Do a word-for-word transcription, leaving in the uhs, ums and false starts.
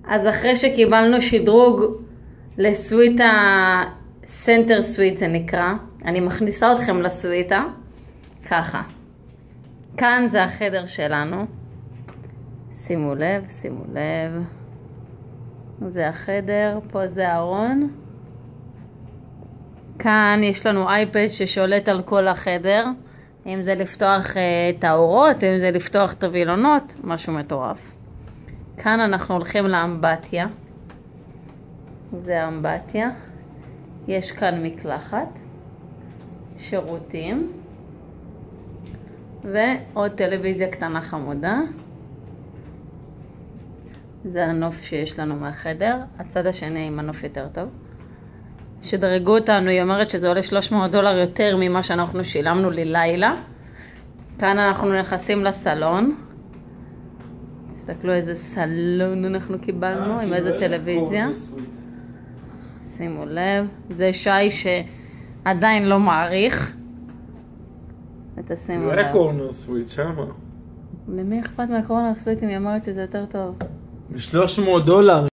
אז אחרי שקיבלנו שדרוג לסוויטה, סנטר סוויט זה נקרא, אני מכניסה אתכם לסוויטה, ככה. כאן זה החדר שלנו. שימו לב, שימו לב. זה החדר, פה זה הארון. כאן יש לנו אייפד ששולט על כל החדר. אם זה לפתוח את האורות, אם זה לפתוח את הווילונות, משהו מטורף. כאן אנחנו הולכים לאמבטיה. זה האמבטיה. יש כאן מקלחת, שירותים, ועוד טלוויזיה קטנה חמודה. זה הנוף שיש לנו מהחדר. הצד השני עם הנוף יותר טוב. שדרגו אותנו, היא אומרת שזה עולה שלוש מאות דולר יותר ממה שאנחנו שילמנו ללילה. כאן אנחנו נכנסים לסלון. תסתכלו איזה סלון אנחנו קיבלנו, עם איזה טלוויזיה. שימו לב, זה שי שעדיין לא מעריך. ותשימו לב. זה הקורנר סוויט שמה. למי אכפת מהקורנר סוויט אם היא אומרת שזה יותר טוב? ב-שלוש מאות דולר.